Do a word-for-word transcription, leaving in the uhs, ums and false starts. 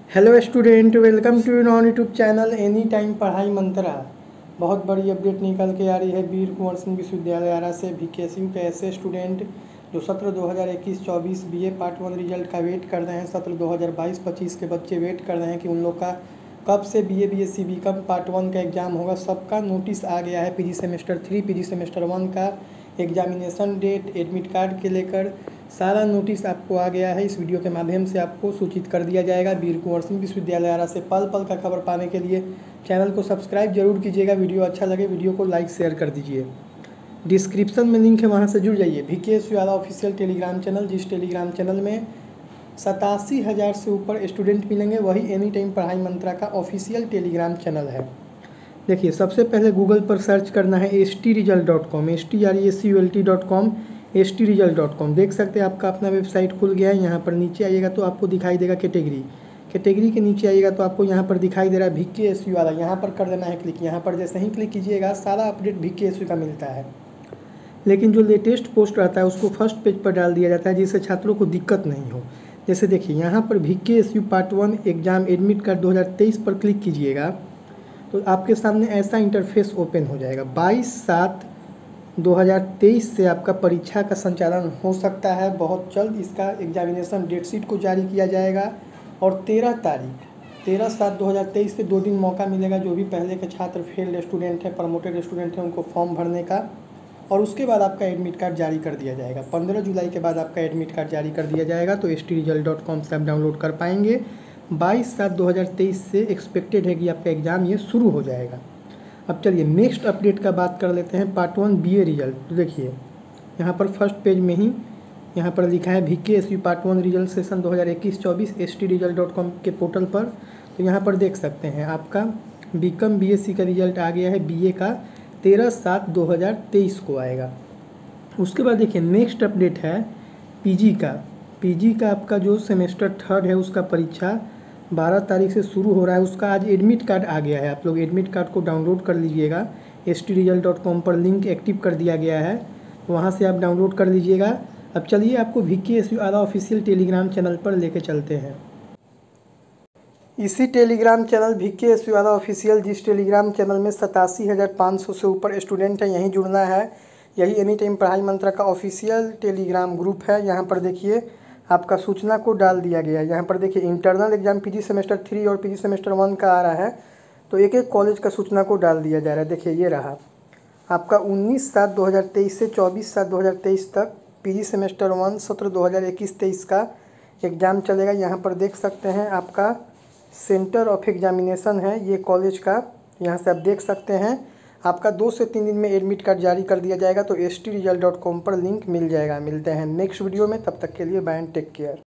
Hello student, welcome to non YouTube channel any time Padhai Mantra. बहुत बड़ी update निकल के आ रही है वीर कुंवर सिंह विश्वविद्यालय आरा से। वीकेएसयू के ऐसे स्टूडेंट जो सत्र दो हज़ार इक्कीस चौबीस बीए पार्ट वन रिजल्ट का वेट कर रहे हैं, सत्र दो हज़ार बाईस पच्चीस के बच्चे वेट कर रहे हैं कि उन लोग का कब से BA BSc BCom part one का एग्ज़ाम होगा। सबका नोटिस आ गया है। PG semester three PG semester one का एग्जामिनेशन डेट, एडमिट कार्ड के लेकर सारा नोटिस आपको आ गया है। इस वीडियो के माध्यम से आपको सूचित कर दिया जाएगा। वीर कुंवर सिंह विश्वविद्यालय आरा से पल पल का खबर पाने के लिए चैनल को सब्सक्राइब जरूर कीजिएगा। वीडियो अच्छा लगे वीडियो को लाइक शेयर कर दीजिए। डिस्क्रिप्शन में लिंक है, वहाँ से जुड़ जाइए। VKSU Arrah official Telegram channel, जिस टेलीग्राम चैनल में सतासी हज़ार से ऊपर स्टूडेंट मिलेंगे, वही एनी टाइम पढ़ाई मंत्रा का ऑफिशियल टेलीग्राम चैनल है। देखिए, सबसे पहले गूगल पर सर्च करना है S T result dot com, S T R E S C U L T dot com, S T result dot com. देख सकते हैं आपका अपना वेबसाइट खुल गया है। यहाँ पर नीचे आइएगा तो आपको दिखाई देगा कैटेगरी। कैटेगरी के नीचे आइएगा तो आपको यहाँ पर दिखाई दे रहा है वीकेएसयू वाला। यहाँ पर कर देना है क्लिक। यहाँ पर जैसे ही क्लिक कीजिएगा सारा अपडेट वीकेएसयू का मिलता है। लेकिन जो लेटेस्ट पोस्ट रहता है उसको फर्स्ट पेज पर डाल दिया जाता है, जिससे छात्रों को दिक्कत नहीं हो। जैसे देखिए, यहाँ पर VKSU part one exam admit card दो हज़ार तेईस पर क्लिक कीजिएगा तो आपके सामने ऐसा इंटरफेस ओपन हो जाएगा। बाईस सात दो हज़ार तेईस से आपका परीक्षा का संचालन हो सकता है। बहुत जल्द इसका एग्जामिनेशन डेट शीट को जारी किया जाएगा और तेरह तारीख तेरह सात दो हज़ार तेईस से दो दिन मौका मिलेगा जो भी पहले के छात्र फेल्ड स्टूडेंट हैं, प्रमोटेड स्टूडेंट हैं, उनको फॉर्म भरने का। और उसके बाद आपका एडमिट कार्ड जारी कर दिया जाएगा। पंद्रह जुलाई के बाद आपका एडमिट कार्ड जारी कर दिया जाएगा। तो S T result dot com से आप डाउनलोड कर पाएंगे। बाईस सात दो हज़ार तेईस से एक्सपेक्टेड है कि आपका एग्ज़ाम ये शुरू हो जाएगा। अब चलिए नेक्स्ट अपडेट का बात कर लेते हैं। Part one BA result. तो देखिए, यहाँ पर फर्स्ट पेज में ही यहाँ पर लिखा है VKSU part one result session दो हज़ार इक्कीस चौबीस S T result dot com के पोर्टल पर। तो यहाँ पर देख सकते हैं आपका बीकॉम बीएससी का रिजल्ट आ गया है। बीए का तेरह सात दो हज़ार तेईस को आएगा। उसके बाद देखिए नेक्स्ट अपडेट है पीजी का। पीजी का आपका जो सेमेस्टर थर्ड है उसका परीक्षा बारह तारीख से शुरू हो रहा है। उसका आज एडमिट कार्ड आ गया है। आप लोग एडमिट कार्ड को डाउनलोड कर लीजिएगा। S T result dot com पर लिंक एक्टिव कर दिया गया है, वहाँ से आप डाउनलोड कर लीजिएगा। अब चलिए आपको VKSU Arrah official Telegram channel पर लेके चलते हैं। इसी Telegram channel VKSU Arrah official, जिस टेलीग्राम चैनल में सतासी हज़ार पाँच सौ से ऊपर स्टूडेंट हैं, यहीं जुड़ना है। यही एनी टाइम पढ़ाई मंत्रा का ऑफिशियल टेलीग्राम ग्रुप है। यहाँ पर देखिए आपका सूचना को डाल दिया गया है। यहाँ पर देखिए internal exam PG semester three और पीजी सेमेस्टर वन का आ रहा है, तो एक एक कॉलेज का सूचना को डाल दिया जा रहा है। देखिए ये रहा आपका उन्नीस सात दो हज़ार तेईस से चौबीस सात दो हज़ार तेईस तक पीजी सेमेस्टर वन सत्र दो हज़ार इक्कीस तेईस का एग्ज़ाम चलेगा। यहाँ पर देख सकते हैं आपका सेंटर ऑफ एग्जामिनेशन है ये कॉलेज का। यहाँ से आप देख सकते हैं आपका दो से तीन दिन में एडमिट कार्ड जारी कर दिया जाएगा। तो S T result dot com पर लिंक मिल जाएगा। मिलते हैं नेक्स्ट वीडियो में, तब तक के लिए बाय एंड टेक केयर।